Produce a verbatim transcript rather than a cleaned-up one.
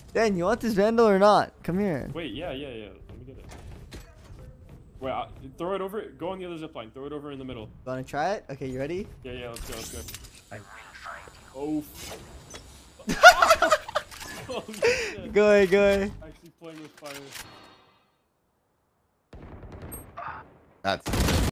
Dan, you want this Vandal or not? Come here. Wait, yeah, yeah, yeah. Let me get it. Wait, I, throw it over. Go on the other zip line. Throw it over in the middle. Wanna try it? Okay, you ready? Yeah, yeah. Let's go. Let's go. Oh. Oh shit. Go ahead, go ahead. Actually playing with fire. That's